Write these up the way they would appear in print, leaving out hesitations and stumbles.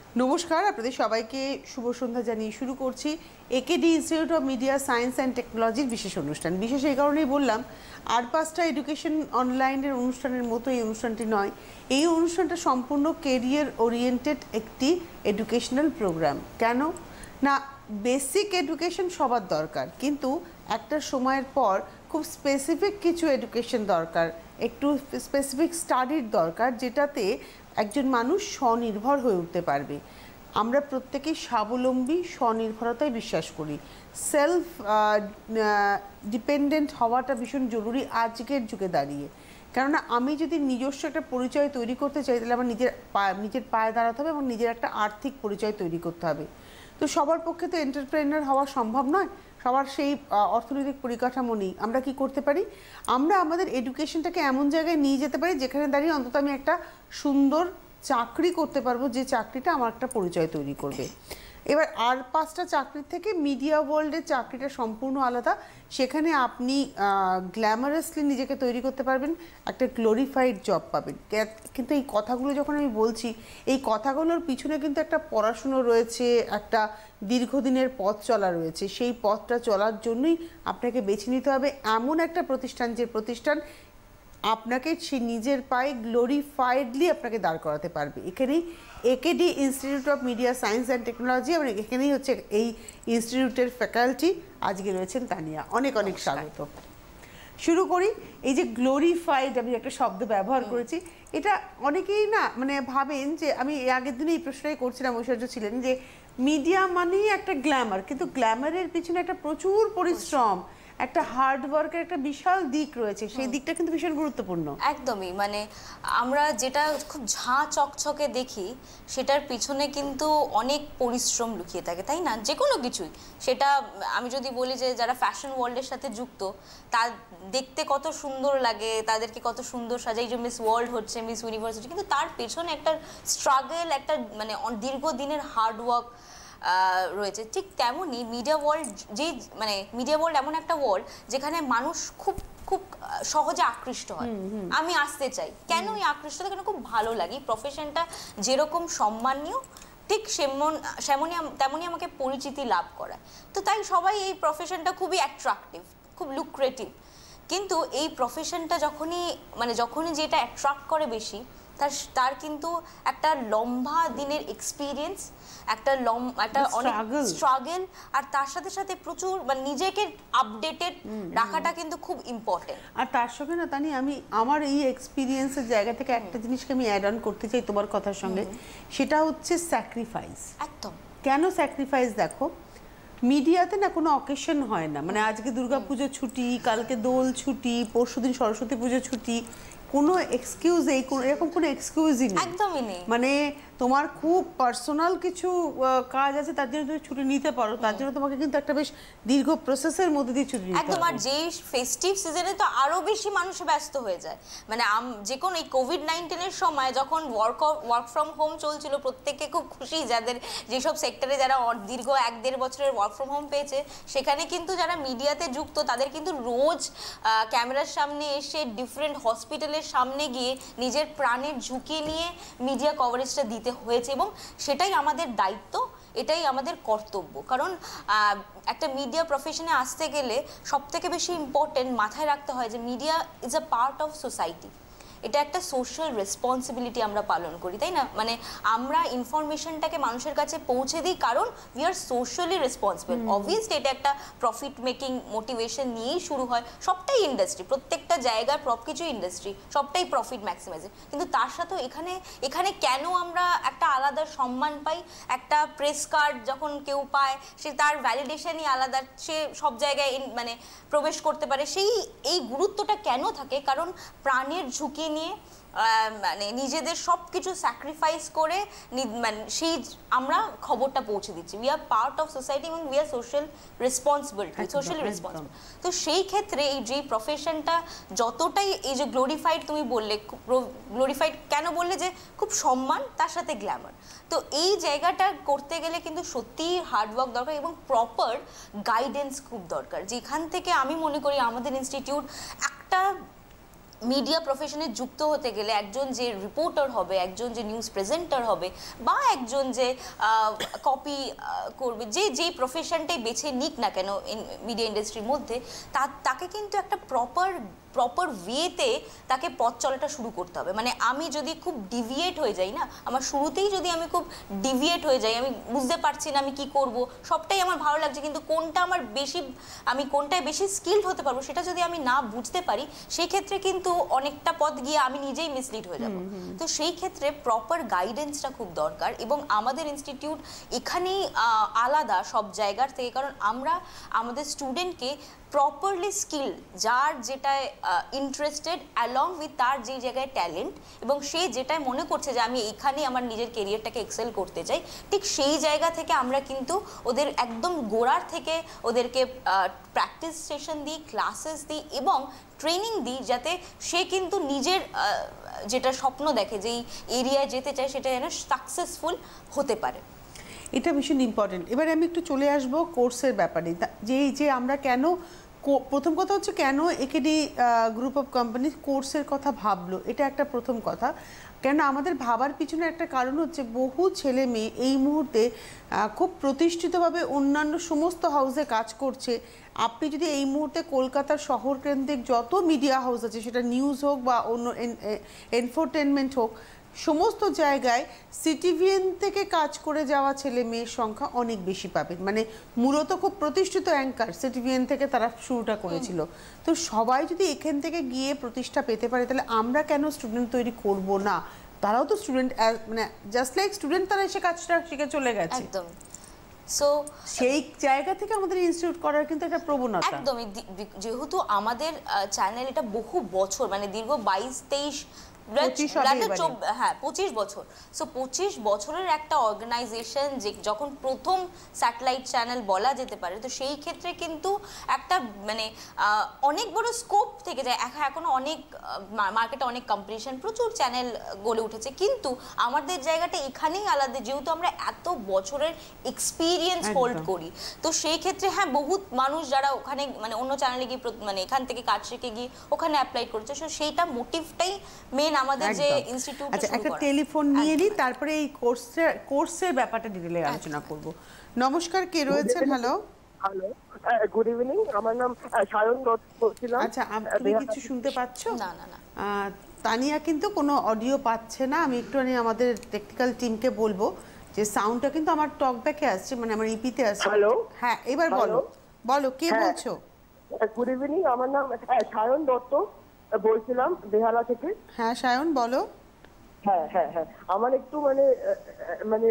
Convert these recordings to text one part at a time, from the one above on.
নমস্কার, আপনাদের সবাইকে শুভ সন্ধ্যা জানিয়ে শুরু করছি AKD institute of media science and টেকনোলজির বিশেষ অনুষ্ঠান। বিশেষ এই কারণেই বললাম, আর 5টা এডুকেশন অনলাইনের অনুষ্ঠানের মতো এই অনুষ্ঠানটি নয়। এই অনুষ্ঠানটা সম্পূর্ণ কেরিয়ার ওরিয়েন্টেড একটি এডুকেশনাল প্রোগ্রাম। কেন না, বেসিক এডুকেশন সবার দরকার, কিন্তু একটা সময়ের পর খুব স্পেসিফিক কিছু এডুকেশন দরকার, একটু স্পেসিফিক স্টাডির দরকার, যেটাতে একজন মানুষ স্বনির্ভর হয়ে উঠতে পারবে। আমরা প্রত্যেকেই স্বাবলম্বী, স্বনির্ভরতায় বিশ্বাস করি। সেলফ ডিপেন্ডেন্ট হওয়াটা ভীষণ জরুরি আজকের যুগে দাঁড়িয়ে। কেননা আমি যদি নিজস্ব একটা পরিচয় তৈরি করতে চাই, তাহলে আমার নিজের পায়ে দাঁড়াতে হবে এবং নিজের একটা আর্থিক পরিচয় তৈরি করতে হবে। তো সবার পক্ষে তো এন্টারপ্রেনার হওয়া সম্ভব নয়, সবার সেই অর্থনৈতিক পরিকাঠামো নেই। আমরা কি করতে পারি? আমরা আমাদের এডুকেশনটাকে এমন জায়গায় নিয়ে যেতে পারি যেখানে দাঁড়িয়ে অন্তত আমি একটা সুন্দর চাকরি করতে পারবো, যে চাকরিটা আমার একটা পরিচয় তৈরি করবে। এবার আর 5টা চাকরির থেকে মিডিয়া ওয়ার্ল্ডের চাকরিটা সম্পূর্ণ আলাদা। সেখানে আপনি গ্ল্যামারাসলি নিজেকে তৈরি করতে পারবেন, একটা গ্লোরিফাইড জব পাবেন। কিন্তু এই কথাগুলো যখন আমি বলছি, এই কথাগুলোর পিছনে কিন্তু একটা পড়াশুনো রয়েছে, একটা দীর্ঘদিনের পথ চলা রয়েছে। সেই পথটা চলার জন্যই আপনাকে বেছে নিতে হবে এমন একটা প্রতিষ্ঠান, যে প্রতিষ্ঠান আপনাকে সে নিজের পায়ে গ্লোরিফাইডলি আপনাকে দাঁড় করাতে পারবে। এখানেই AKD institute of media science and technology, এবং এখানেই হচ্ছে এই ইনস্টিটিউটের ফ্যাকাল্টি। আজকে রয়েছেন তানিয়া, অনেক অনেক স্বাগত। শুরু করি। এই যে গ্লোরিফাইড, আমি একটা শব্দ ব্যবহার করেছি, এটা অনেকেই না মানে ভাবেন যে, আমি আগের দিনে এই প্রশ্নটাই করছিলাম, ঐশ্বর্য ছিলেন, যে মিডিয়া মানেই একটা গ্ল্যামার, কিন্তু গ্ল্যামারের পিছনে একটা প্রচুর পরিশ্রম, একটা হার্ড ওয়ার্কের একটা বিশাল দিক রয়েছে। সেই দিকটা কিন্তু ভীষণ গুরুত্বপূর্ণ। একদমই, মানে আমরা যেটা খুব ঝাঁ চকচকে দেখি, সেটার পিছনে কিন্তু অনেক পরিশ্রম লুকিয়ে থাকে, তাই না? যে কোনো কিছুই, সেটা আমি যদি বলি যে যারা ফ্যাশন ওয়ার্ল্ডের সাথে যুক্ত, তা দেখতে কত সুন্দর লাগে, তাদেরকে কত সুন্দর সাজাই, যে মিস ওয়ার্ল্ড হচ্ছে, মিস ইউনিভার্স হচ্ছে, কিন্তু তার পেছনে একটা স্ট্রাগল, একটা মানে দীর্ঘদিনের হার্ড ওয়ার্ক রয়েছে। ঠিক তেমনই মিডিয়া ওয়ার্ল্ড, মানে মিডিয়া ওয়ার্ল্ড এমন একটা ওয়ার্ল্ড যেখানে মানুষ খুব খুব সহজে আকৃষ্ট হয়। আমি আসতে চাই কেন? এই আকৃষ্ট কেন? খুব ভালো লাগে। প্রফেশনটা যেরকম সম্মানীয়, ঠিক তেমনই আমাকে পরিচিতি লাভ করায়। তো তাই সবাই এই প্রফেশনটা খুবই অ্যাট্রাকটিভ, খুব লুক্রেটিভ। কিন্তু এই প্রফেশনটা যখনই যেটা অ্যাট্রাক্ট করে বেশি, তার কিন্তু একটা লম্বা দিনের এক্সপিরিয়েন্স, একটা অনেক স্ট্রাগল, আর তার সাথে সাথে প্রচুর মানে নিজেকে আপডেটেড রাখাটা কিন্তু খুব ইম্পর্টেন্ট। আর তার সঙ্গে না তানি, আমি আমার এই এক্সপিরিয়েন্সের জায়গা থেকে একটা জিনিসকে আমি অ্যাড অন করতে চাই তোমার কথার সঙ্গে, সেটা হচ্ছে স্যাক্রিফাইস। একদম। কেন স্যাক্রিফাইস? দেখো, মিডিয়াতে না কোনো অকেশন হয় না, মানে আজকে দুর্গাপুজো ছুটি, কালকে দোল ছুটি, পরশুদিন সরস্বতী পুজো ছুটি, কোনো এক্সকিউজ এরকম কোনো এক্সকিউজই নেই, একদমই নেই। মানে তোমার খুব পার্সোনাল কিছু কাজ আছে, তার জন্য তুমি ছুটি নিতে পারো, তার জন্য তোমাকে কিন্তু একটা বেশ দীর্ঘ প্রসেসের মধ্যে দিয়ে ছুটি নিতে হবে। একদম। আর যেই ফেস্টিভ সিজনে তো আরো বেশি মানুষ ব্যস্ত হয়ে যায়, মানে যে কোনো এই কোভিড-19-এর সময় যখন ওয়ার্ক ফ্রম হোম চলছিল, প্রত্যেকে খুব খুশি, যাদের যেসব সেক্টরে যারা দীর্ঘ 1-1.5 বছরের ওয়ার্ক ফ্রম হোম পেয়েছে, সেখানে কিন্তু যারা মিডিয়াতে যুক্ত, তাদের কিন্তু রোজ ক্যামেরার সামনে এসে ডিফারেন্ট হসপিটালের সামনে গিয়ে নিজের প্রাণের ঝুঁকি নিয়ে মিডিয়া কভারেজটা দিতে হয়েছে, এবং সেটাই আমাদের দায়িত্ব, এটাই আমাদের কর্তব্য। কারণ একটা মিডিয়া প্রফেশনে আসতে গেলে সবথেকে বেশি ইম্পর্টেন্ট মাথায় রাখতে হয় যে media is a part of society. এটা একটা সোশ্যাল রেসপন্সিবিলিটি আমরা পালন করি, তাই না? মানে আমরা ইনফরমেশনটাকে মানুষের কাছে পৌঁছে দিই, কারণ we are socially responsible. Obviously এটা একটা প্রফিট মেকিং মোটিভেশন নিয়েই শুরু হয়। সবটাই ইন্ডাস্ট্রি, প্রত্যেকটা জায়গায় সব কিছু ইন্ডাস্ট্রি, সবটাই প্রফিট ম্যাক্সিমাইজিং। কিন্তু তার সাথেও এখানে কেন আমরা একটা আলাদা সম্মান পাই? একটা প্রেস কার্ড যখন কেউ পায়, সে তার ভ্যালিডেশনই আলাদা, সে সব জায়গায় মানে প্রবেশ করতে পারে। এই গুরুত্বটা কেন থাকে? কারণ প্রাণের ঝুঁকি নিয়ে, মানে নিজেদের সব কিছু স্যাক্রিফাইস করে সেই আমরা খবরটা পৌঁছে দিচ্ছি। We are part of society এবং উই আর সোশ্যালি রেসপন্সিবল। তো সেই ক্ষেত্রে এই যে প্রফেশনটা যতটাই, এই যে গ্লোরিফাইড তুমি বললে, গ্লোরিফাইড কেন বললে? যে খুব সম্মান, তার সাথে গ্ল্যামার। তো এই জায়গাটা করতে গেলে কিন্তু সত্যিই হার্ডওয়ার্ক দরকার এবং প্রপার গাইডেন্স খুব দরকার, যেখান থেকে আমি মনে করি আমাদের ইনস্টিটিউট একটা মিডিয়া প্রফেশনে যুক্ত হতে গেলে একজন যে রিপোর্টার হবে, একজন যে নিউজ প্রেজেন্টার হবে, বা একজন যে কপি করবে, যেই প্রফেশনটাই বেছে নিক না কেন মিডিয়া ইন্ডাস্ট্রির মধ্যে, তাকে কিন্তু একটা প্রপার ওয়েতে তাকে পথ চলাটা শুরু করতে হবে। মানে আমি যদি খুব ডিভিয়েট হয়ে যাই না, আমার শুরুতেই যদি আমি খুব ডিভিয়েট হয়ে যাই, আমি বুঝতে পারছি না আমি কি করব, সবটাই আমার ভালো লাগছে কিন্তু আমি কোনটায় বেশি স্কিলড হতে পারবো সেটা যদি আমি না বুঝতে পারি, সেই ক্ষেত্রে কিন্তু অনেকটা পথ গিয়ে আমি নিজেই মিসলিড হয়ে যাব। তো সেই ক্ষেত্রে প্রপার গাইডেন্সটা খুব দরকার, এবং আমাদের ইনস্টিটিউট এখানেই আলাদা সব জায়গার থেকে, কারণ আমরা আমাদের স্টুডেন্টকে প্রপারলি স্কিল, যার যেটায় ইন্টারেস্টেড অ্যালং উইথ তার যেই জায়গায় ট্যালেন্ট, এবং সে যেটাই মনে করছে যে আমি এইখানে আমার নিজের কেরিয়ারটাকে এক্সেল করতে চাই, ঠিক সেই জায়গা থেকে আমরা কিন্তু ওদের একদম গোড়ার থেকে ওদেরকে প্র্যাকটিস সেশন দিই, ক্লাসেস দিই এবং ট্রেনিং দিই, যাতে সে কিন্তু নিজের যেটা স্বপ্ন দেখে, যেই এরিয়ায় যেতে চায়, সেটা যেন সাকসেসফুল হতে পারে। এটা ভীষণ ইম্পর্টেন্ট। এবারে আমি একটু চলে আসবো কোর্সের ব্যাপারে, যে আমরা কেন, প্রথম কথা হচ্ছে কেন একেডি গ্রুপ অফ কোম্পানি কোর্সের কথা ভাবলো, এটা একটা প্রথম কথা। কেন আমাদের ভাবার পিছনে একটা কারণ হচ্ছে বহু ছেলে মেয়ে এই মুহূর্তে খুব প্রতিষ্ঠিতভাবে অন্যান্য সমস্ত হাউসে কাজ করছে। আপনি যদি এই মুহূর্তে কলকাতার শহর কেন্দ্রিক যত মিডিয়া হাউস আছে, সেটা নিউজ হোক বা অন্য এন্টারটেনমেন্ট হোক, সমস্ত জায়গায় সিটিভিএন থেকে কাজ করে যাওয়া ছেলে মেয়ের সংখ্যা অনেক বেশি পাবেন। মানে মূলত খুব প্রতিষ্ঠিত অ্যাঙ্কার সিটিভিএন থেকে তারা শুরুটা করেছিল। তো সবাই যদি এখান থেকে গিয়ে প্রতিষ্ঠা পেতে পারে, তাহলে আমরা কেন স্টুডেন্ট তৈরি করব না? তারাও তো স্টুডেন্ট, মানে জাস্ট লাইক স্টুডেন্ট, তারা এসে কাজটা শিখে চলে গেছে। একদম। সো সেই জায়গা থেকে আমাদের ইনস্টিটিউট করার কিন্তু একটা প্রবণতা। একদমই, যেহেতু আমাদের চ্যানেল এটা বহু বছর, মানে দীর্ঘ 22-23 25 বছর, সো 25 বছরের একটা অর্গানাইজেশন, যে যখন প্রথম স্যাটেলাইট চ্যানেল বলা যেতে পারে, তো সেই ক্ষেত্রে কিন্তু একটা মানে অনেক বড় স্কোপ থেকে যায়। এখনো অনেক মার্কেটে অনেক কম্পিটিশন, প্রচুর চ্যানেল গড়ে উঠেছে, কিন্তু আমাদের জায়গাটা এখানেই আলাদা, যেহেতু আমরা এত বছরের এক্সপিরিয়েন্স হোল্ড করি। তো সেই ক্ষেত্রে বহুত মানুষ যারা ওখানে মানে অন্য চ্যানেলে গিয়ে মানে এখান থেকে কাজ শিখে গিয়ে ওখানে অ্যাপ্লাই করেছে, সো সেইটা মোটিভটাই মেন আমাদের যে ইনস্টিটিউট। আচ্ছা, একটা টেলিফোন নিয়ে নিই, তারপরে এই কোর্সের ব্যাপারটা ডিটেইলে আলোচনা করব। নমস্কার, কে রয়েছেন? হ্যালো। Hello, good evening. আমার নাম সায়ন দত্ত বলছিলাম। আচ্ছা, তুমি কিছু শুনতে পাচ্ছ? না না না, তানিয়া কিন্তু কোনো অডিও পাচ্ছে না। আমি একটুখানি আমাদের টেকনিক্যাল টিমকে বলবো যে সাউন্ডটা কিন্তু আমার টকব্যাকে আসছে, মানে আমার ইপিতে আসছে। হ্যালো, হ্যাঁ, এবার বলো কে বলছো? Good evening. আমার নাম সায়ন দত্ত বলছিলাম বেহালা থেকে। হ্যাঁ সায়ন, বলো। হ্যাঁ হ্যাঁ হ্যাঁ, আমার একটু মানে মানে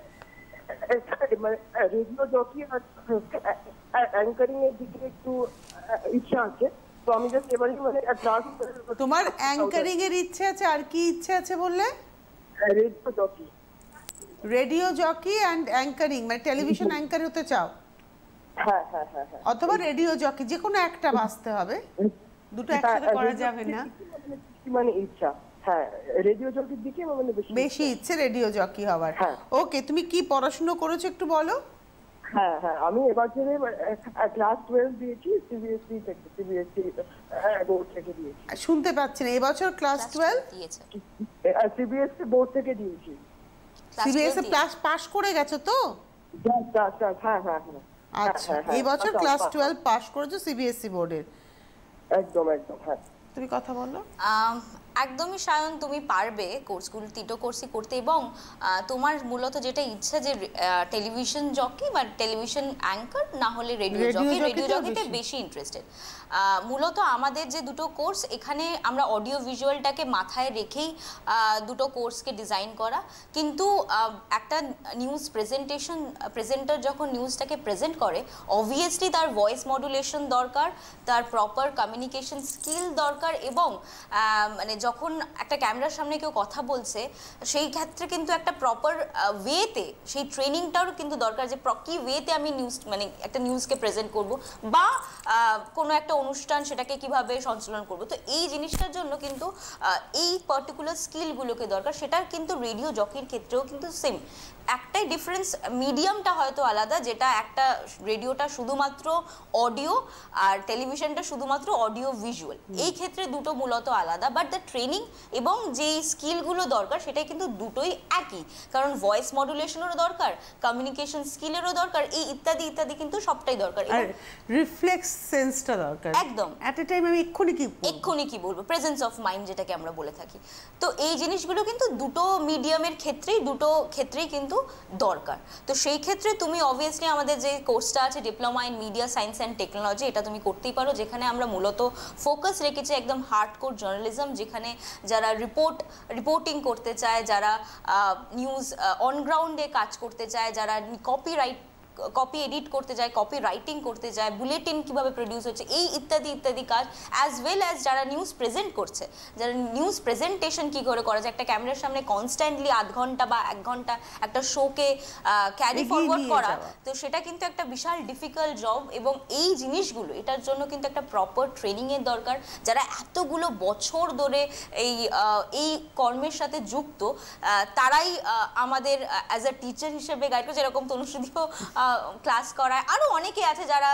রেডিও জকি আর অ্যাঙ্কারিং এর দিকে একটু ইচ্ছা আছে। তো আমি জাস্ট এবারে মানে তোমার অ্যাঙ্কারিং এর ইচ্ছে আছে, আর কি ইচ্ছে আছে বললে? Radio jockey. Radio jockey and anchoring, মানে টেলিভিশন অ্যাঙ্কার হতে চাও? হ্যাঁ হ্যাঁ হ্যাঁ, অথবা রেডিও জকি, যে কোনো একটা বাঁচতে হবে, দুটো একসাথে করা যাবে না। মানে ইচ্ছা, হ্যাঁ, রেডিও জকির দিকে মানে বেশি ইচ্ছে রেডিও জকি হওয়ার। ওকে, তুমি কি পড়াশোনা করেছো একটু বলো। হ্যাঁ হ্যাঁ, আমি এবছরে ক্লাস 12 দিয়েছি, সিবিএসসি বোর্ড থেকে দিয়েছি। শুনতে পাচ্ছি না, এবছর ক্লাস 12 দিয়েছে, সিবিএসসি বোর্ড থেকে দিয়েছি। সিবিএসসি ক্লাস পাস করে গেছো তো? হ্যাঁ হ্যাঁ হ্যাঁ। আচ্ছা, এই বছর ক্লাস 12 পাস করেছো সিবিএসসি বোর্ডের। একদম একদম, হ্যাঁ। তুমি কথা বলো। একদমই সায়ন, তুমি পারবে কোর্সগুলো, তিনটো কোর্সই করতে, এবং তোমার মূলত যেটা ইচ্ছা যে টেলিভিশন জকি বা টেলিভিশন অ্যাঙ্কার, না হলে রেডিও জকিতে বেশি ইন্টারেস্টেড। মূলত আমাদের যে দুটো কোর্স, এখানে আমরা অডিও ভিজুয়ালটাকে মাথায় রেখেই দুটো কোর্সকে ডিজাইন করা, কিন্তু একটা নিউজ প্রেজেন্টার যখন নিউজটাকে প্রেজেন্ট করে, অবভিয়াসলি তার ভয়েস মডুলেশন দরকার, তার প্রপার কমিউনিকেশন স্কিল দরকার, এবং মানে যখন একটা ক্যামেরার সামনে কেউ কথা বলছে সেই ক্ষেত্রে কিন্তু একটা প্রপার ওয়েতে সেই ট্রেনিংটাও কিন্তু দরকার, যে কি ওয়েতে আমি নিউজ মানে একটা নিউজকে প্রেজেন্ট করব বা কোনো একটা অনুষ্ঠান সেটাকে কিভাবে সঞ্চালন করব। তো এই জিনিসটার জন্য কিন্তু এই পার্টিকুলার স্কিলগুলোকে দরকার। সেটা কিন্তু রেডিও জকির ক্ষেত্রেও কিন্তু সেম, একটাই ডিফারেন্স, মিডিয়ামটা হয়তো আলাদা, যেটা একটা রেডিওটা শুধুমাত্র অডিও আর টেলিভিশনটা শুধুমাত্র অডিও ভিজুয়াল, এই ক্ষেত্রে দুটো মূলত আলাদা, বাট দ্য ট্রেনিং এবং যেই স্কিলগুলো দরকার সেটাই কিন্তু দুটোই একই, কারণ ভয়েস মডুলেশনেরও দরকার, কমিউনিকেশন স্কিলেরও দরকার, এই ইত্যাদি ইত্যাদি কিন্তু সবটাই দরকার। আর রিফ্লেক্স সেন্সটা দরকার, একদম অ্যাট এ টাইম আমি এক্ষুনি কি বলবো, প্রেজেন্স অফ মাইন্ড যেটাকে আমরা বলে থাকি। তো এই জিনিসগুলো কিন্তু দুটো মিডিয়ামের ক্ষেত্রেই কিন্তু দরকার। তো সেই ক্ষেত্রে তুমি অবভিয়াসলি আমাদের যে কোর্সটা আছে diploma in media science and technology, এটা তুমি করতেই পারো, যেখানে আমরা মূলত ফোকাস রেখেছি একদম হার্ডকোর জার্নালিজম, যেখানে যারা রিপোর্টিং করতে চায়, যারা নিউজ অন গ্রাউন্ডে কাজ করতে চায়, যারা কপি এডিট করতে যায়, কপি রাইটিং করতে যায়, বুলেটিন কিভাবে প্রডিউস হচ্ছে, এই ইত্যাদি ইত্যাদি কাজ, অ্যাজ ওয়েল অ্যাজ যারা নিউজ প্রেজেন্ট করছে, যারা নিউজ প্রেজেন্টেশন কী করে করা যায়, একটা ক্যামেরার সামনে কনস্ট্যান্টলি আধ ঘন্টা বা 1 ঘন্টা একটা শোকে ক্যারি ফরওয়ার্ড করা, তো সেটা কিন্তু একটা বিশাল ডিফিকাল্ট জব। এবং এই জিনিসগুলো, এটার জন্য কিন্তু একটা প্রপার ট্রেনিংয়ের দরকার। যারা এতগুলো বছর ধরে এই কর্মের সাথে যুক্ত, তারাই আমাদের অ্যাজ আ টিচার হিসেবে গাইড করে, যেরকম তনুশ্রীদিও ক্লাস করায়, আরো অনেকে আছে যারা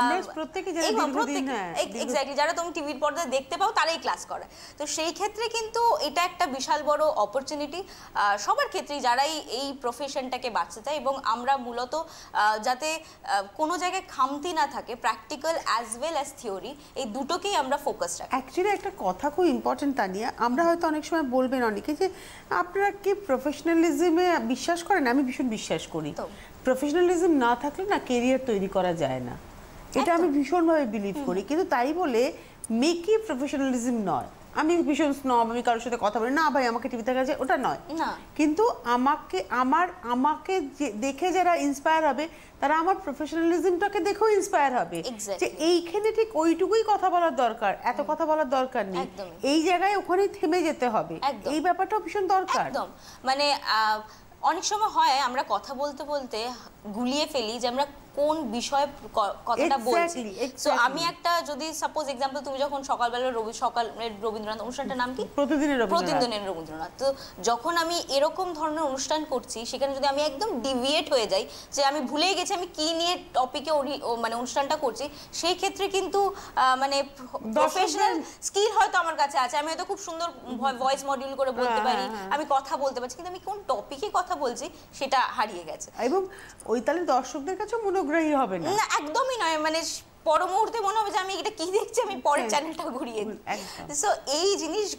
এক্স্যাক্টলি যারা তুমি টিভির পর্দায় দেখতে পাও, তারাই ক্লাস করায়। তো সেই ক্ষেত্রে কিন্তু এটা একটা বিশাল বড় অপরচুনিটি সবার ক্ষেত্রেই, যারাই এই প্রফেশনটাকে বাঁচতে চায়। এবং আমরা মূলত যাতে কোনো জায়গায় খামতি না থাকে, practical as well as theory, এই দুটোকেই আমরা ফোকাস রাখি। অ্যাকচুয়ালি একটা কথা খুব ইম্পর্টেন্ট তানিয়া, আমরা হয়তো অনেক সময় বলবেন অনেকে যে আপনারা কি প্রফেশনালিজমে বিশ্বাস করেন? আমি ভীষণ বিশ্বাস করি। প্রফেশনালিজম না থাকলে না কেরিয়ার তৈরি করা যায় না, এটা আমি ভীষণভাবে বিলিভ করি। কিন্তু তাই বলে মেকই প্রফেশনালিজম নয়। আমি ভীষণ স্নব, আমি কারোর সাথে কথা বলি না, ভাই আমাকে টিভিতে দেখা যায়, ওটা নয়। কিন্তু আমাকে দেখে যারা ইন্সপায়ার হবে, তারা আমার প্রফেশনালিজমটাকে দেখেও ইন্সপায়ার হবে, যে এইখানে ঠিক ওইটুকুই কথা বলার দরকার, এত কথা বলার দরকার নেই, এই জায়গায় ওখানেই থেমে যেতে হবে, এই ব্যাপারটাও ভীষণ দরকার। একদম, মানে অনেক সময় হয় আমরা কথা বলতে বলতে গুলিয়ে ফেলি যে আমরা কোন বিষয়ে কথাটা বলছি। সো আমি একটা যদি সাপোজ এক্সাম্পল, তুমি যখন সকালবেলা রবীন্দ্রনাথ অনুষ্ঠানটার নাম কি? প্রতিদিনের রবীন্দ্রনাথ। তো যখন আমি এরকম ধরনের অনুষ্ঠান করছি, সেখানে যদি আমি একদম ডিভিয়েট হয়ে যাই, যে আমি ভুলেই গেছি আমি কি নিয়ে টপিকে মানে অনুষ্ঠানটা করছি, সেই ক্ষেত্রে কিন্তু মানে প্রফেশনাল স্কিল হয়তো আমার কাছে আছে, আমি হয়তো খুব সুন্দর ভয়েস মডিউল করে বলতে পারি, আমি কথা বলতে পারছি, কিন্তু আমি কোন টপিকে কথা বলছি সেটা হারিয়ে গেছে। এবং ওই তাহলে দর্শকদের কাছে মনোগ্রাহী হবে না, একদমই নয়। মানে পর মুহূর্তে মনে হবে যে আমি এটা কি দেখছি, আমি পরের চ্যানেলটা ঘুরিয়ে দিই। সো এই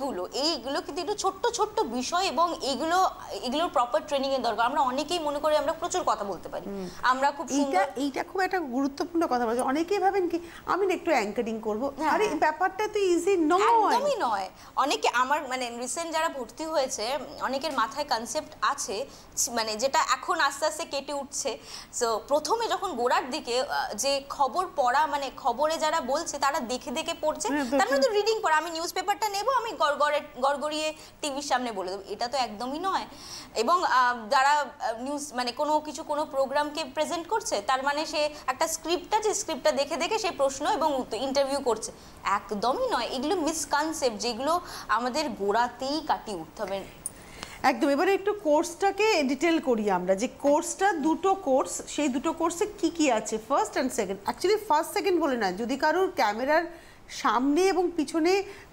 এইগুলো কিন্তু একটু ছোট্ট ছোট্ট বিষয়, এবং এগুলোর প্রপার ট্রেনিং এর দরকার। আমরা অনেকেই মনে করি আমরা প্রচুর কথা বলতে পারি, আমরা খুব সুন্দর, এইটা খুব একটা গুরুত্বপূর্ণ কথা বলছো। অনেকেই ভাবেন কি আমি একটু অ্যাঙ্কারিং করব, আরে ব্যাপারটা তো ইজি নয়, একদমই নয়। অনেকে আমার মানে রিসেন্ট যারা ভর্তি হয়েছে, অনেকের মাথায় কনসেপ্ট আছে, মানে যেটা এখন আস্তে আস্তে কেটে উঠছে। সো প্রথমে যখন গোড়ার দিকে যে খবর পড়া, মানে খবরে যারা বলছে তারা দেখে দেখে পড়ছে, তার মানে তো রিডিং পড়া, আমি নিউজ পেপারটা নেব, আমি গড়গড়িয়ে টিভির সামনে বলে দেবো, এটা তো একদমই নয়। এবং যারা নিউজ মানে কোনো প্রোগ্রামকে প্রেজেন্ট করছে, তার মানে সে একটা স্ক্রিপ্টটা দেখে দেখে সে প্রশ্ন এবং ইন্টারভিউ করছে, একদমই নয়। এগুলো মিসকনসেপ্ট, যেগুলো আমাদের গোড়াতেই কাটিয়ে উঠতে হবে। একদম। এবারে একটু কোর্সটাকে ডিটেল করি আমরা, যে কোর্সটা দুটো কোর্স, সেই দুটো কোর্সে কি কি আছে, first and second. Actually first second বলে না, যদি কারোর ক্যামেরার সামনে এবং পিছনে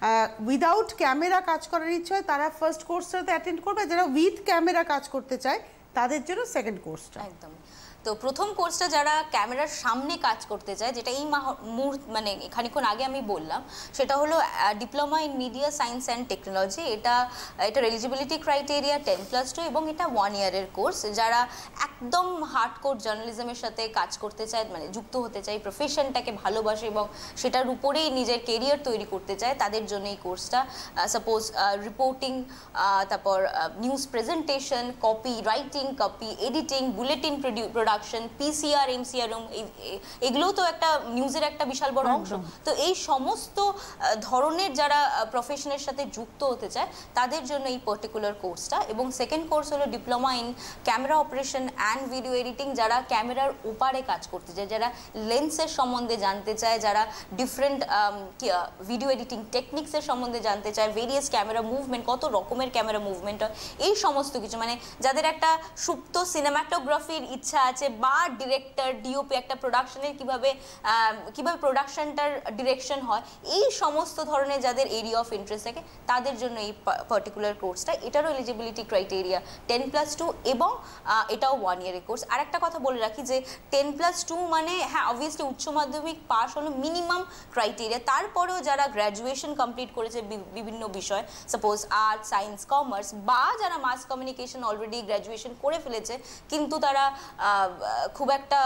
উইদাউট ক্যামেরা কাজ করার ইচ্ছা হয়, তারা ফার্স্ট কোর্সটাতে অ্যাটেন্ড করবে, যারা উইথ ক্যামেরা কাজ করতে চায় তাদের জন্য সেকেন্ড কোর্সটা। একদম। তো প্রথম কোর্সটা যারা ক্যামেরার সামনে কাজ করতে চায়, যেটা এই মানে খানিকক্ষণ আগে আমি বললাম, সেটা হলো diploma in media science and technology. এটার এলিজিবিলিটি ক্রাইটেরিয়া 10+2, এবং এটা 1 ইয়ারের কোর্স। যারা একদম হার্ডকোর জার্নালিজমের সাথে কাজ করতে চায়, মানে যুক্ত হতে চায়, প্রফেশনটাকে ভালোবাসে এবং সেটার উপরেই নিজের কেরিয়ার তৈরি করতে চায়, তাদের জন্য এই কোর্সটা। সাপোজ রিপোর্টিং, তারপর news presentation, copy writing, copy editing, bulletin production, production, PCR, MCR room, এগুলোও তো একটা নিউজের একটা বিশাল বড় অংশ। তো এই সমস্ত ধরনের যারা প্রফেশনের সাথে যুক্ত হতে চায় তাদের জন্য এই পার্টিকুলার কোর্সটা। এবং সেকেন্ড কোর্স হলো diploma in camera operation and video editing, যারা ক্যামেরার ওপারে কাজ করতে চায়, যারা লেন্সের সম্বন্ধে জানতে চায়, যারা ডিফারেন্ট ভিডিও এডিটিং টেকনিক্সের সম্বন্ধে জানতে চায়, ভেরিয়াস ক্যামেরা মুভমেন্ট, কত রকমের ক্যামেরা মুভমেন্ট হয়, এই সমস্ত কিছু, মানে যাদের একটা সুপ্ত সিনেমাটোগ্রাফির ইচ্ছা আছে বা ডিরেক্টর ডিওপি একটা প্রোডাকশনের কিভাবে প্রোডাকশনটার ডিরেকশন হয়, এই সমস্ত ধরনের যাদের এরিয়া অফ ইন্টারেস্ট থাকে তাদের জন্য এই পার্টিকুলার কোর্সটা। এটারও এলিজিবিলিটি ক্রাইটেরিয়া 10+2 এবং এটাও 1 ইয়ারের কোর্স। আর একটা কথা বলে রাখি যে 10+2 মানে হ্যাঁ অবভিয়াসলি উচ্চ মাধ্যমিক পাস হলো মিনিমাম ক্রাইটেরিয়া, তারপরেও যারা গ্র্যাজুয়েশন কমপ্লিট করেছে বিভিন্ন বিষয়, সাপোজ আর্ট, সায়েন্স, কমার্স, বা যারা মাস কমিউনিকেশন অলরেডি গ্র্যাজুয়েশন করে ফেলেছে কিন্তু তারা খুব একটা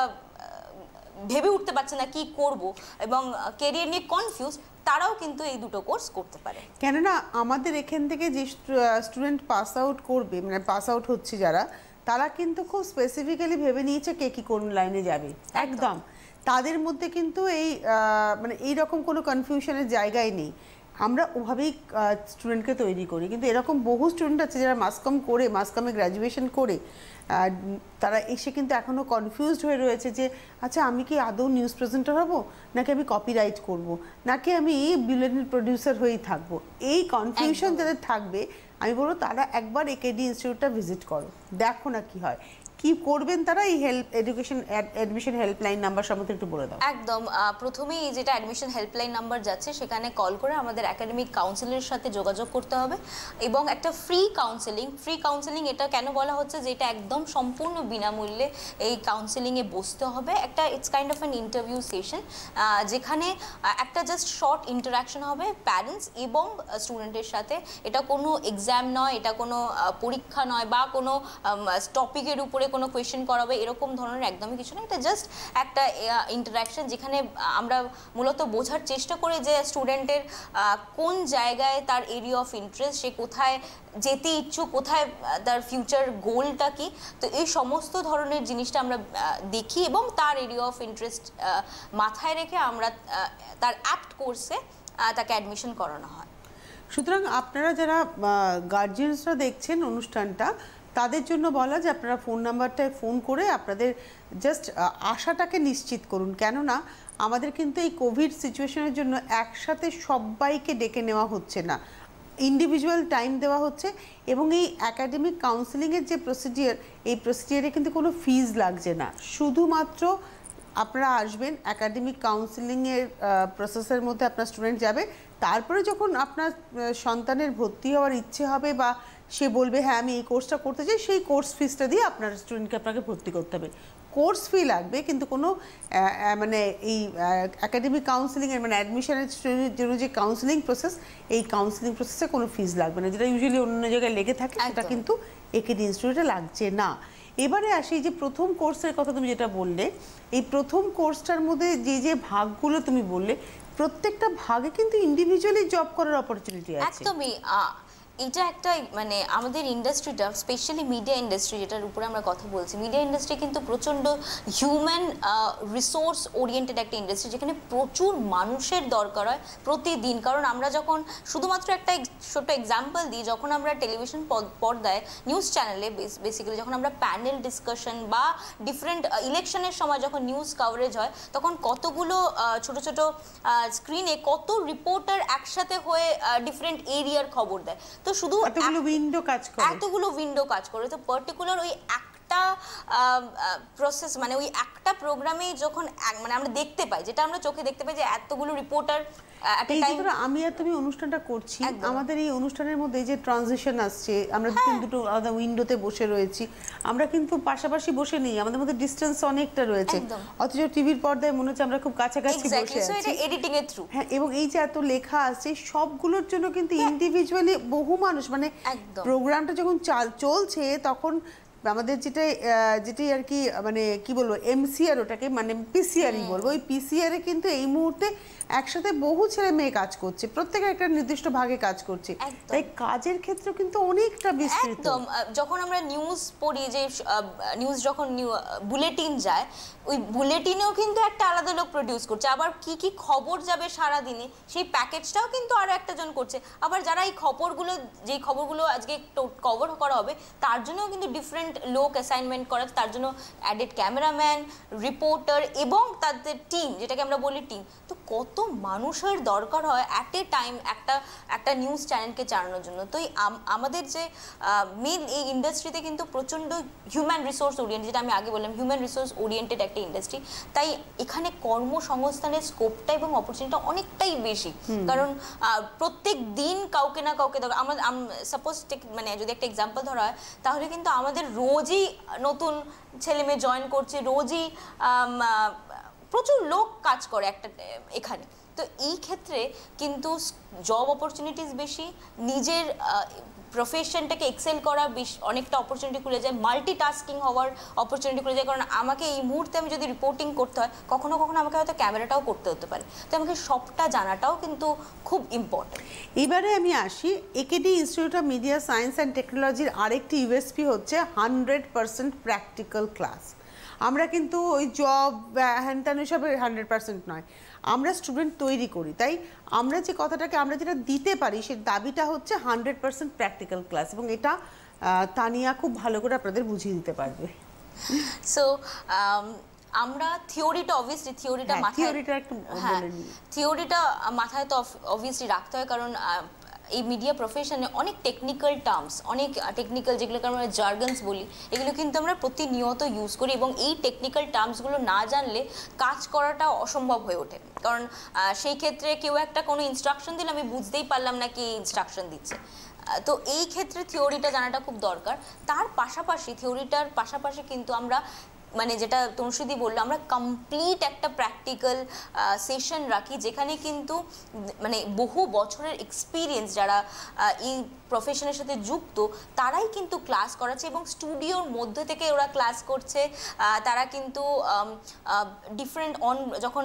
ভেবে উঠতে পারছে না কি করব এবং ক্যারিয়ার নিয়ে কনফিউজ, তারাও কিন্তু এই দুটো কোর্স করতে পারে। কেননা আমাদের এখান থেকে যে স্টুডেন্ট পাস আউট করবে, মানে পাস আউট হচ্ছে যারা, তারা কিন্তু খুব স্পেসিফিক্যালি ভেবে নিয়েছে কে কি কোন লাইনে যাবে, একদম তাদের মধ্যে কিন্তু এই মানে এইরকম কোনো কনফিউশনের জায়গায় নেই। আমরা ওভাবেই স্টুডেন্টকে তৈরি করি, কিন্তু এরকম বহু স্টুডেন্ট আছে যারা মাস কমে গ্র্যাজুয়েশন করে তারা এসে কিন্তু এখনও কনফিউজড হয়ে রয়েছে যে আচ্ছা আমি কি আদৌ নিউজ প্রেজেন্টার হব, নাকি আমি কপিরাইট করব, নাকি আমি বুলেটিন প্রডিউসার হয়েই থাকবো। এই কনফিউশন যাদের থাকবে আমি বলবো তারা একবার একেডি ইনস্টিটিউটটা ভিজিট করো, দেখো না কি হয়, কি করবেন তারা। এই অ্যাডমিশন হেল্পলাইন নাম্বার সম্বন্ধে একটু বলে দাও। একদম, প্রথমেই যেটা অ্যাডমিশন হেল্পলাইন নাম্বার যাচ্ছে সেখানে কল করে আমাদের একাডেমিক কাউন্সিলের সাথে যোগাযোগ করতে হবে এবং একটা ফ্রি কাউন্সেলিং এটা কেন বলা হচ্ছে যে এটা একদম সম্পূর্ণ বিনামূল্যে এই কাউন্সেলিংয়ে বসতে হবে। একটা it's kind of an interview session, যেখানে একটা জাস্ট শর্ট ইন্টারাকশন হবে প্যারেন্টস এবং স্টুডেন্টের সাথে। এটা কোনো এক্সাম নয়, এটা কোনো পরীক্ষা নয় বা কোনো টপিকের উপরে কোনো কোয়েশ্চেন করাবে এরকম ধরনের একদমই কিছু না। এটা জাস্ট একটা ইন্টারাকশন যেখানে আমরা মূলত বোঝার চেষ্টা করি যে স্টুডেন্টের কোন জায়গায় তার এরিয়া অফ ইন্টারেস্ট, সে কোথায় যেতে ইচ্ছুক, কোথায় তার ফিউচার গোলটা কি। তো এই সমস্ত ধরনের জিনিসটা আমরা দেখি এবং তার এরিয়া অফ ইন্টারেস্ট মাথায় রেখে আমরা তার অ্যাপ্ট কোর্সে তাকে অ্যাডমিশন করানো হয়। সুতরাং আপনারা যারা গার্জিয়ানসরা দেখছেন অনুষ্ঠানটা, তাদের জন্য বলা যে আপনারা ফোন নাম্বারটায় ফোন করে আপনাদের জাস্ট আশাটাকে নিশ্চিত করুন। কেননা আমাদের কিন্তু এই কোভিড সিচুয়েশনের জন্য একসাথে সবাইকে ডেকে নেওয়া হচ্ছে না, ইন্ডিভিজুয়াল টাইম দেওয়া হচ্ছে। এবং এই একাডেমিক কাউন্সেলিংয়ের যে প্রসিডিওর, এই প্রসিডিওরে কিন্তু কোনো ফিজ লাগছে না, শুধুমাত্র আপনারা আসবেন, একাডেমিক কাউন্সেলিংয়ের প্রসেসের মধ্যে আপনার স্টুডেন্ট যাবে, তারপরে যখন আপনার সন্তানের ভর্তি হওয়ার ইচ্ছে হবে বা সে বলবে হ্যাঁ আমি এই কোর্সটা করতে চাই, সেই কোর্স ফিসটা দিয়ে আপনার স্টুডেন্টকে আপনাকে ভর্তি করতে হবে। কোর্স ফি লাগবে, কিন্তু কোনো মানে এই একাডেমিক কাউন্সেলিংয়ের মানে অ্যাডমিশনের জন্য যে কাউন্সেলিং প্রসেস, এই কাউন্সেলিং প্রসেসে কোনো ফিস লাগবে না, যেটা ইউজুয়ালি অন্য জায়গায় লেগে থাকে সেটা কিন্তু একেডি ইনস্টিটিউটে লাগছে না। এবারে আসি যে প্রথম কোর্সের কথা তুমি যেটা বললে, এই প্রথম কোর্সটার মধ্যে যে ভাগগুলো তুমি বললে, প্রত্যেকটা ভাগে কিন্তু ইন্ডিভিজুয়ালি জব করার অপরচুনিটি আছে। একদমই, এটা একটা মানে আমাদের ইন্ডাস্ট্রিটা, স্পেশালি মিডিয়া ইন্ডাস্ট্রি যেটার উপরে আমরা কথা বলছি, মিডিয়া ইন্ডাস্ট্রি কিন্তু প্রচণ্ড হিউম্যান রিসোর্স ওরিয়েন্টেড একটা ইন্ডাস্ট্রি, যেখানে প্রচুর মানুষের দরকার হয় প্রতিদিন। কারণ আমরা যখন শুধুমাত্র একটা ছোট এক্সাম্পল দিই, যখন আমরা টেলিভিশন পর্দায় নিউজ চ্যানেলে বেসিক্যালি যখন আমরা প্যানেল ডিসকাশন বা ডিফারেন্ট ইলেকশনের সময় যখন নিউজ কভারেজ হয়, তখন কতগুলো ছোট ছোট স্ক্রিনে কত রিপোর্টার একসাথে হয়ে ডিফারেন্ট এরিয়ার খবর দেয়। তো শুধু এতগুলো উইন্ডো কাজ করে, তো পার্টিকুলার ওই একটা প্রসেস মানে ওই একটা প্রোগ্রামে যখন মানে আমরা দেখতে পাই, যেটা আমরা চোখে দেখতে পাই যে এতগুলো রিপোর্টার আমি আর তুমি অনুষ্ঠানটা করছি, আমাদের এই অনুষ্ঠানের মধ্যে যে ট্রানজিশন আসছে, আমরা দুটো আলাদা উইন্ডোতে বসে রয়েছি, আমরা কিন্তু পাশাপাশি বসে নেই, আমাদের মধ্যে ডিস্টেন্স অনেকটা রয়েছে, অথচ টিভির পর্দায় মনে হচ্ছে আমরা খুব কাছাকাছি বসে আছি। এডিটিং এর থ্রু, হ্যাঁ, এবং এই যে এত লেখা আসছে সবগুলোর জন্য কিন্তু ইন্ডিভিজুয়ালি বহু মানুষ, মানে প্রোগ্রামটা যখন চলছে তখন আমাদের যেটাই আর কি মানে কি বলবো এমসিআর ওটাকে মানে পিসিআরই বলবো, ওই পিসিআর এ কিন্তু এই মুহূর্তে একসাথে বহু ছেলে মেয়ে কাজ করছে, প্রত্যেকের একটা নির্দিষ্ট ভাগে কাজ করছে, তাই কাজের ক্ষেত্রে কিন্তু অনেকটা বিস্তৃত। একদম, যখন আমরা নিউজ পড়ি যে নিউজ যখন বুলেটিন যায়, ওই বুলেটিনেও কিন্তু একটা আলাদা লোক প্রডিউস করছে, আবার কি কি খবর যাবে সারা দিনে সেই প্যাকেজটাও কিন্তু আরো একটা জন করছে, আবার যারা এই যেই খবরগুলো আজকে কভার করা হবে তার জন্যও কিন্তু ডিফারেন্ট লোক অ্যাসাইনমেন্ট করা, তার জন্য অ্যাডেড ক্যামেরাম্যান, রিপোর্টার এবং তাদের টিম, যেটাকে আমরা বলি টিম। তো কত মানুষের দরকার হয় অ্যাট এ টাইম একটা নিউজ চ্যানেলকে চালানোর জন্য। তো আমাদের যে মেন এই ইন্ডাস্ট্রিতে কিন্তু প্রচণ্ড হিউম্যান রিসোর্স ওরিয়েন্টেড, যেটা আমি আগে বললাম হিউম্যান রিসোর্স ওরিয়েন্টেড একটা ইন্ডাস্ট্রি, তাই এখানে কর্মসংস্থানের স্কোপটা এবং অপরচুনিটিটা অনেকটাই বেশি, কারণ প্রত্যেক দিন কাউকে না কাউকে আমরা সাপোজ মানে যদি একটা এক্সাম্পল ধরা হয় তাহলে কিন্তু আমাদের রোজই নতুন ছেলে মেয়ে জয়েন করছে, রোজই প্রচুর লোক কাজ করে এখানে। তো এই ক্ষেত্রে কিন্তু জব অপরচুনিটিস বেশি, নিজের প্রফেশনটাকে এক্সেল করা অনেকটা অপরচুনিটি খুলে যায়, মাল্টিটাস্কিং হওয়ার অপরচুনিটি খুলে যায়, কারণ আমাকে এই মুহূর্তে আমি যদি রিপোর্টিং করতে হয় কখনো কখনো আমাকে হয়তো ক্যামেরাটাও করতে হতে পারে, তো আমাকে সবটা জানাটাও কিন্তু খুব ইম্পর্টেন্ট। এবারে আমি আসি AKD institute of media science and টেকনোলজির আরেকটি ইউএসপি হচ্ছে 100% প্র্যাকটিক্যাল ক্লাস। আমরা কিন্তু ওই জব হ্যানত্যান হিসাবে 100% নয়, আমরা স্টুডেন্ট তৈরি করি, তাই আমরা যে কথাটাকে আমরা যেটা দিতে পারি সেই দাবিটা হচ্ছে 100% প্র্যাকটিক্যাল ক্লাস, এবং এটা তানিয়া খুব ভালো করে আপনাদের বুঝিয়ে দিতে পারবে। সো আমরা থিওরিটা অবভিয়াসলি থিওরিটা মাথায় তো অবভিয়াসলি রাখতে হয়, কারণ এই মিডিয়া প্রফেশনে অনেক টেকনিক্যাল টার্মস, অনেক টেকনিক্যাল যেগুলোকে আমরা জার্গনস বলি, এগুলো কিন্তু আমরা প্রতিনিয়ত ইউজ করি, এবং এই টেকনিক্যাল টার্মসগুলো না জানলে কাজ করাটা অসম্ভব হয়ে ওঠে, কারণ সেই ক্ষেত্রে কেউ একটা কোনো ইনস্ট্রাকশন দিলে আমি বুঝতেই পারলাম না কি ইনস্ট্রাকশন দিচ্ছে। তো এই ক্ষেত্রে থিওরিটা জানাটা খুব দরকার। তার পাশাপাশি থিওরিটার পাশাপাশি কিন্তু আমরা মানে যেটা তনুশ্রীদি বললো, আমরা কমপ্লিট একটা প্র্যাকটিক্যাল সেশন রাখি, যেখানে কিন্তু মানে বহু বছরের এক্সপিরিয়েন্স যারা এই প্রফেশনের সাথে যুক্ত তারাই কিন্তু ক্লাস করাচ্ছে, এবং স্টুডিওর মধ্যে থেকে ওরা ক্লাস করছে। তারা কিন্তু ডিফারেন্ট যখন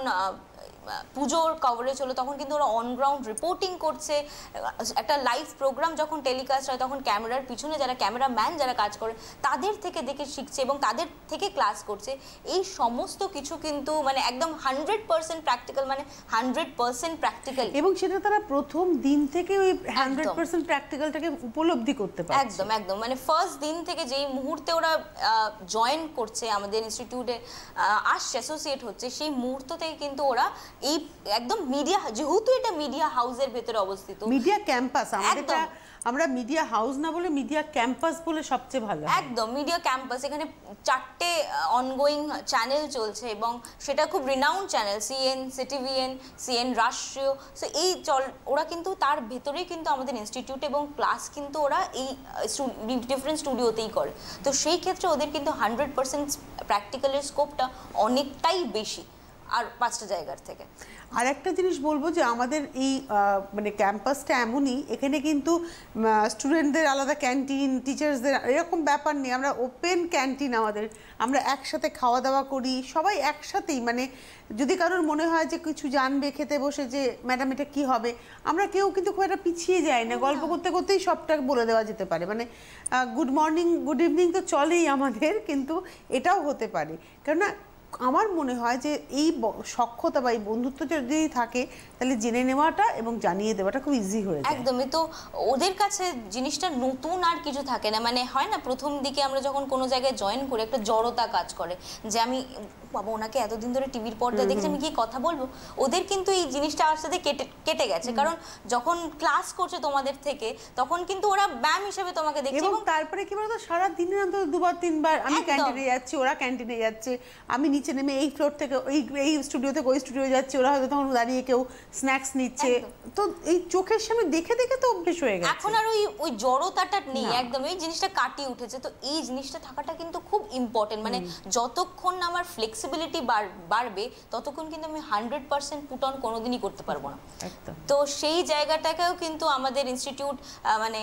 পুজোর কভারেজ হলো তখন কিন্তু ওরা অনগ্রাউন্ড রিপোর্টিং করছে, একটা লাইভ প্রোগ্রাম যখন টেলিকাস্ট হয় তখন ক্যামেরার পিছনে যারা ক্যামেরাম্যান যারা কাজ করে তাদের থেকে দেখে শিখছে এবং তাদের থেকে ক্লাস করছে। এই সমস্ত কিছু কিন্তু মানে একদম 100% প্র্যাকটিক্যাল, মানে 100% প্র্যাকটিক্যাল, এবং সেটা তারা প্রথম দিন থেকে ওই 100% প্র্যাকটিক্যালটাকে উপলব্ধি করতে পারে। একদম একদম, মানে ফার্স্ট দিন থেকে যেই মুহূর্তে ওরা জয়েন করছে আমাদের ইনস্টিটিউটে আসছে, অ্যাসোসিয়েট হচ্ছে, সেই মুহূর্ত থেকে কিন্তু ওরা এই একদম মিডিয়া, যেহেতু এটা মিডিয়া হাউসের ভেতরে অবস্থিত, মিডিয়া ক্যাম্পাস, আমাদেরটা আমরা মিডিয়া হাউস না বলে মিডিয়া ক্যাম্পাস বলে সবচেয়ে ভালো। একদম মিডিয়া ক্যাম্পাস, এখানে 4টে অনগোয়িং চ্যানেল চলছে এবং সেটা খুব renowned channel, CN, CTVN, CN রাষ্ট্রীয়। সো এই ওরা কিন্তু তার ভেতরেই কিন্তু আমাদের ইনস্টিটিউট, এবং ক্লাস কিন্তু ওরা এই ডিফারেন্ট স্টুডিওতেই করে। তো সেই ক্ষেত্রে ওদের কিন্তু 100% প্র্যাকটিক্যালের স্কোপটা অনেকটাই বেশি আর 5টা জায়গার থেকে। আর একটা জিনিস বলবো যে আমাদের এই মানে ক্যাম্পাসটা এমনই, এখানে কিন্তু স্টুডেন্টদের আলাদা ক্যান্টিন, টিচার্সদের এরকম ব্যাপার নেই, আমরা ওপেন ক্যান্টিন, আমরা একসাথে খাওয়া দাওয়া করি সবাই একসাথেই। মানে যদি কারোর মনে হয় যে কিছু জানবে খেতে বসে যে ম্যাডাম এটা কী হবে, আমরা কেউ কিন্তু খুব একটা পিছিয়ে যাই না, গল্প করতে করতেই সবটা বলে দেওয়া যেতে পারে। মানে গুড মর্নিং গুড ইভিনিং তো চলেই আমাদের, কিন্তু এটাও হতে পারে, কেননা আমার মনে হয় যে এই সখ্যতা বা এই বন্ধুত্ব যদি থাকে তাহলে জেনে নেওয়াটা এবং জানিয়ে দেওয়াটা খুব ইজি হয়ে যায়। একদমই, তো ওদের কাছে জিনিসটা নতুন আর কিছু থাকে না। মানে হয় না প্রথম দিকে আমরা যখন কোনো জায়গায় জয়েন করি একটা জড়তা কাজ করে যে আমি বাবা ওনাকে এতদিন ধরে টিভির পর্দায় দেখছি, আমি কি কথা বলবো। ওদের কিন্তু এই জিনিসটা আমার সাথে কেটে গেছে, কারণ যখন ক্লাস করছে তোমাদের থেকে তখন কিন্তু ওরা ম্যাম হিসেবে তোমাকে দেখছে, এবং তারপরে কি বলতো সারা দিনের অন্তত 2-3 বার আমি ক্যান্টিনে যাচ্ছি, ওরা ক্যান্টিনে যাচ্ছে, আমি নিচে নেমে এই ফ্লোর থেকে এই স্টুডিও থেকে ওই স্টুডিও যাচ্ছি, ওরা হয়তো তখন দাঁড়িয়ে কেউ স্ন্যাক্স নিচ্ছে। তো এই চোখের সামনে দেখে দেখে তো অভ্যেস হয়ে গেছে, এখন আর ওই জড়তাটা নেই, একদম এই জিনিসটা কাটিয়ে উঠেছে। তো এই জিনিসটা থাকাটা কিন্তু খুব ইম্পর্টেন্ট। মানে যতক্ষণ না আমার ফ্লেক্সিবিলিটি বাড়বে ততক্ষণ কিন্তু আমি 100% পুট অন কোনোদিনই করতে পারবো না। তো সেই জায়গাটাকেও কিন্তু আমাদের ইনস্টিটিউট মানে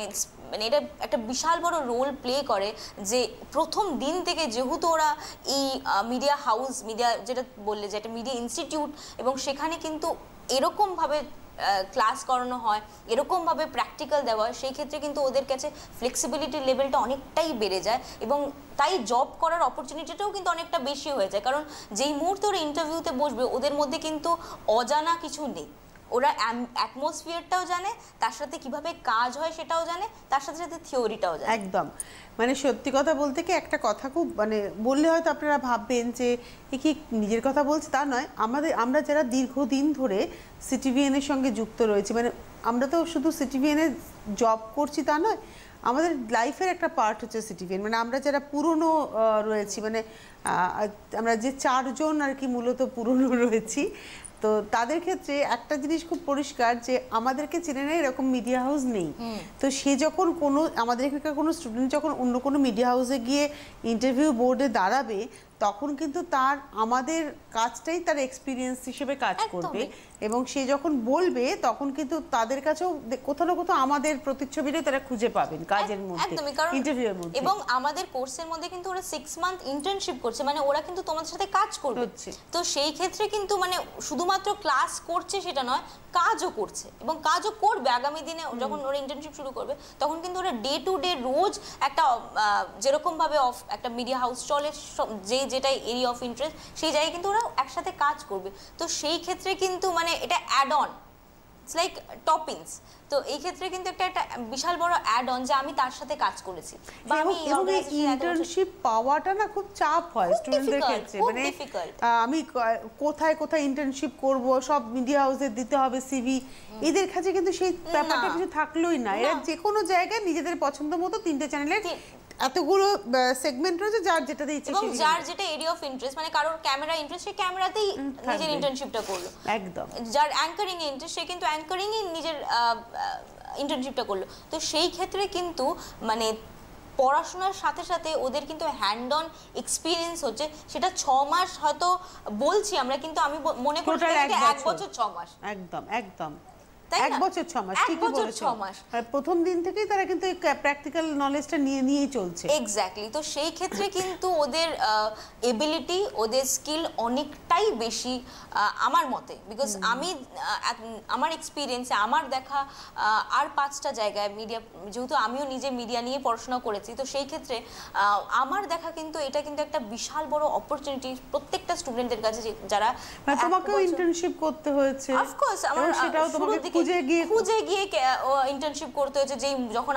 মানে এটা একটা বিশাল বড় রোল প্লে করে যে প্রথম দিন থেকে যেহেতু ওরা এই মিডিয়া হাউস, মিডিয়া যেটা বললে যে একটা মিডিয়া ইনস্টিটিউট, এবং সেখানে কিন্তু এরকমভাবে ক্লাস করানো হয়, এরকমভাবে প্র্যাকটিক্যাল দেওয়া হয়, সেই ক্ষেত্রে কিন্তু ওদের কাছে ফ্লেক্সিবিলিটির লেভেলটা অনেকটাই বেড়ে যায় এবং তাই জব করার অপরচুনিটিটাও কিন্তু অনেকটা বেশি হয়ে যায়। কারণ যেই মুহূর্তে ওরা ইন্টারভিউতে বসবে ওদের মধ্যে কিন্তু অজানা কিছু নেই, ওরা অ্যাটমসফিয়ারটাও জানে, তার সাথে কিভাবে কাজ হয় সেটাও জানে, তার সাথে সাথে থিওরিটাও জানে। একদম, মানে সত্যি কথা বলতে কি একটা কথা খুব মানে বললে হয়তো আপনারা ভাববেন যে এ কি নিজের কথা বলছে, তা নয়। আমরা যারা দীর্ঘদিন ধরে সিটিভিএন এর সঙ্গে যুক্ত রয়েছি, মানে আমরা তো শুধু সিটিভিএন এ জব করছি তা নয়, আমাদের লাইফের একটা পার্ট হচ্ছে সিটিভিএন। মানে আমরা যারা পুরনো রয়েছি, মানে আমরা যে 4 জন আর কি মূলত পুরনো রয়েছি, তো তাদের ক্ষেত্রে একটা জিনিস খুব পরিষ্কার যে আমাদেরকে চেনে নেয় এরকম মিডিয়া হাউস নেই। তো সে যখন আমাদের এখানকার কোনো স্টুডেন্ট যখন অন্য কোনো মিডিয়া হাউসে গিয়ে ইন্টারভিউ বোর্ডে দাঁড়াবে, তখন কিন্তু তার আমাদের কাজটাই তার এক্সপিরিয়েন্স হিসেবে কাজ করবে, এবং সে যখন বলবে তখন কিন্তু তাদের কাছেও কোথাও না কোথাও আমাদের প্রতিচ্ছবিটাই তারা খুঁজে পাবেন কাজের মধ্যে, ইন্টারভিউয়ের মধ্যে। এবং আমাদের কোর্সের মধ্যে কিন্তু ওরা 6 মান্থ ইন্টার্নশিপ করছে, মানে ওরা কিন্তু তোমাদের সাথে কাজ করবে। তো সেই ক্ষেত্রে কিন্তু মানে শুধুমাত্র ক্লাস করছে সেটা নয়, কাজও করছে এবং কাজও করবে আগামী দিনে। যখন ওরা ইন্টার্নশিপ শুরু করবে তখন কিন্তু ওরা ডে টু ডে রোজ একটা যেরকম ভাবে একটা মিডিয়া হাউস চলে, যেটা এরিয়া অফ ইন্টারেস্ট, সেই জায়গায় কিন্তু ওরা একসাথে কাজ করবে। তো সেই ক্ষেত্রে কিন্তু মানে এটা add on, it's like toppings. তো এই ক্ষেত্রে কিন্তু একটা বিশাল বড় অ্যাড অন যে আমি তার সাথে কাজ করেছি। এবং ইন্টার্নশিপ পাওয়াটা না খুব চাপ হয় স্টুডেন্টদের ক্ষেত্রে, মানে আমি কোথায় কোথায় ইন্টার্নশিপ করব, সব মিডিয়া হাউসে দিতে হবে সিভি, এদের কাছে কিন্তু সেই ব্যাপারটা কিছু থাকলোই না। এরা যে কোনো জায়গায় নিজেদের পছন্দ মতো 3টে চ্যানেলের এতগুলো সেগমেন্ট রয়েছে, যার যেটাতে ইচ্ছে এবং যার যেটা এরিয়া অফ ইন্টারেস্ট, মানে কারোর ক্যামেরা ইন্টারেস্ট সে ক্যামেরাতেই নিজের ইন্টার্নশিপটা করলো, একদম। যার অ্যাঙ্কারিং এ ইন্টারেস্ট সে কিন্তু অ্যাঙ্কারিং এ নিজের ইন্টার্নশিপটা করলো। তো সেই ক্ষেত্রে কিন্তু মানে পড়াশোনার সাথে সাথে ওদের কিন্তু হ্যান্ড অন এক্সপিরিয়েন্স হচ্ছে, সেটা 6 মাস হয়তো বলছি আমরা, কিন্তু আমি মনে করি 1 বছর 6 মাস। একদম একদম 1 বছর 6 মাস, ঠিকই বলেছো। প্রথম দিন থেকেই তারা কিন্তু এই প্র্যাকটিক্যাল নলেজটা নিয়েই চলছে। এক্স্যাক্টলি। তো সেই ক্ষেত্রে কিন্তু ওদের এবিলিটি, ওদের স্কিল অনেকটাই বেশি আমার মতে, বিকজ আমি আমার এক্সপিরিয়েন্সে আমার দেখা আর 5টা জায়গায় মিডিয়া, যেহেতু আমিও নিজে মিডিয়া নিয়ে পড়াশোনা করেছি, তো সেই ক্ষেত্রে আমার দেখা কিন্তু এটা কিন্তু একটা বিশাল বড় অপরচুনিটি প্রত্যেকটা স্টুডেন্টের কাছে, যারা তোমাকেও ইন্টার্নশিপ করতে হয়েছে। অফকোর্স আমার সেটাও তোমাকে খুঁজে গিয়ে ইন্টার্নশিপ করতে হয়েছে, যেই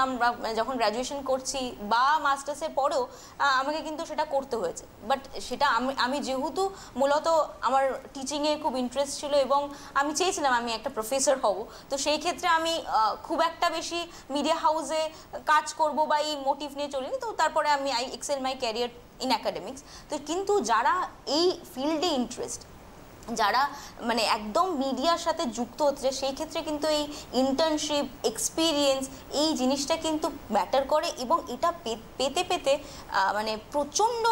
যখন গ্র্যাজুয়েশন করছি বা মাস্টার্সের পরেও আমাকে কিন্তু সেটা করতে হয়েছে। বাট সেটা আমি যেহেতু মূলত আমার টিচিংয়ে খুব ইন্টারেস্ট ছিল এবং আমি চেয়েছিলাম আমি একটা প্রফেসর হব, তো সেই ক্ষেত্রে আমি খুব একটা বেশি মিডিয়া হাউসে কাজ করব বা এই মোটিভ নিয়ে চলিনি। তো তারপরে আমি I excel my career in academics. তো কিন্তু যারা এই ফিল্ডে ইন্টারেস্ট, যারা মানে একদম মিডিয়ার সাথে যুক্ত হচ্ছে, সেই ক্ষেত্রে কিন্তু এই ইন্টার্নশিপ এক্সপিরিয়েন্স এই জিনিসটা কিন্তু ম্যাটার করে, এবং এটা পেতে মানে প্রচণ্ড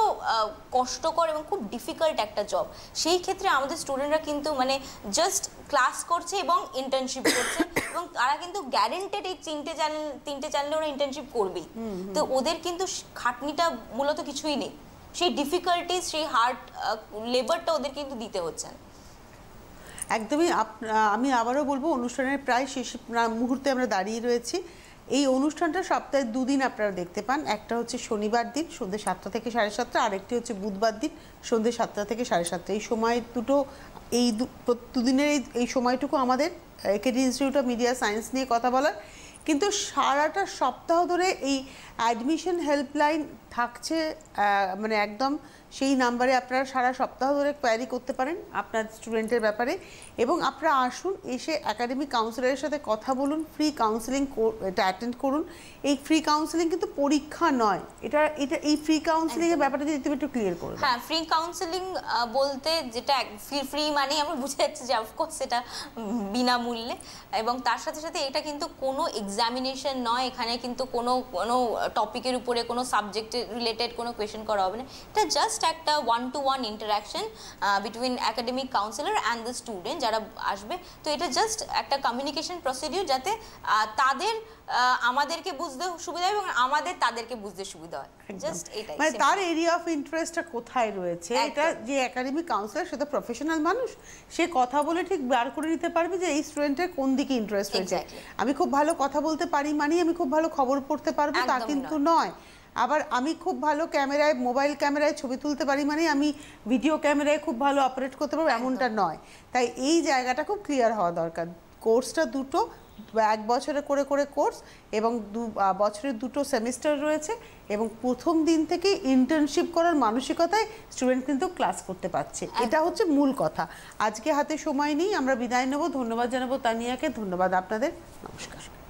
কষ্টকর এবং খুব ডিফিকাল্ট একটা জব। সেই ক্ষেত্রে আমাদের স্টুডেন্টরা কিন্তু মানে জাস্ট ক্লাস করছে এবং ইন্টার্নশিপ করছে, এবং তারা কিন্তু গ্যারেন্টেড এই 3টে চ্যানেলে ওরা ইন্টার্নশিপ করবেই। তো ওদের কিন্তু খাটনিটা মূলত কিছুই নেই, সেই ডিফিকাল্টিস, সেই হার্ড লেবারটা ওদের কিন্তু দিতে হচ্ছে। একদমই। আমি আবারও বলবো, অনুষ্ঠানের প্রায় শেষ মুহূর্তে আমরা দাঁড়িয়ে রয়েছি। এই অনুষ্ঠানটা সপ্তাহে 2 দিন আপনারা দেখতে পান। একটা হচ্ছে শনিবার দিন সন্ধ্যে 7টা থেকে 7:30, আরেকটি হচ্ছে বুধবার দিন সন্ধ্যে 7টা থেকে 7:30। এই সময় দুটো, এই দুদিনের এই সময়টুকু আমাদের AKD institute of media science নিয়ে কথা বলার, কিন্তু সারাটা সপ্তাহ ধরে এই অ্যাডমিশন হেল্পলাইন থাকছে, মানে একদম সেই নাম্বারে আপনারা সারা সপ্তাহ ধরে কোয়ারি করতে পারেন আপনার স্টুডেন্টের ব্যাপারে, এবং আপনারা আসুন, এসে একাডেমিক কাউন্সিলরের সাথে কথা বলুন, ফ্রি কাউন্সিলিং এটা অ্যাটেন্ড করুন। এই ফ্রি কাউন্সিলিং কিন্তু পরীক্ষা নয়, এটা এই ফ্রি কাউন্সিলিংয়ের ব্যাপারটা যদি তুমি একটু ক্লিয়ার করো। হ্যাঁ, ফ্রি কাউন্সিলিং বলতে যেটা ফ্রি মানে আমরা বুঝে যাচ্ছি যে অফকোর্স এটা বিনামূল্যে, এবং তার সাথে সাথে এটা কিন্তু কোনো এক্সামিনেশন নয়, এখানে কিন্তু কোনো টপিকের উপরে কোনো সাবজেক্টের রিলেটেড কোনো কোয়েশ্চেন করা হবে না। এটা জাস্ট একটা 1-to-1 interaction between academic counsellor and the student যারা আসবে। তো এটা জাস্ট একটা কমিউনিকেশন প্রসিডিউর যাতে তাদের আমাদেরকে বুঝতে সুবিধা হয় এবং আমাদের তাদেরকে বুঝতে সুবিধা হয়, জাস্ট এটাই। মানে তার এরিয়া অফ ইন্টারেস্টটা কোথায় রয়েছে, এটা যে একাডেমিক কাউন্সিলর সে তো প্রফেশনাল মানুষ, সে কথা বলে ঠিক বার করে নিতে পারবে যে এই স্টুডেন্টের কোন দিকে ইন্টারেস্ট রয়েছে। আমি খুব ভালো কথা বলতে পারি মানে আমি খুব ভালো খবর পড়তে পারবো তা কিন্তু নয়। আবার আমি খুব ভালো ক্যামেরায় মোবাইল ক্যামেরায় ছবি তুলতে পারি মানে আমি ভিডিও ক্যামেরায় খুব ভালো অপারেট করতে পারবো এমনটা নয়। তাই এই জায়গাটা খুব ক্লিয়ার হওয়া দরকার। কোর্সটা দুটো, 1 বছরে করে করে কোর্স এবং 2 বছরের 2টো সেমিস্টার রয়েছে এবং প্রথম দিন থেকে ইন্টার্নশিপ করার মানসিকতায় স্টুডেন্ট কিন্তু ক্লাস করতে পারছে, এটা হচ্ছে মূল কথা। আজকে হাতে সময় নেই, আমরা বিদায় নেব। ধন্যবাদ জানাবো তানিয়াকে, ধন্যবাদ আপনাদের, নমস্কার।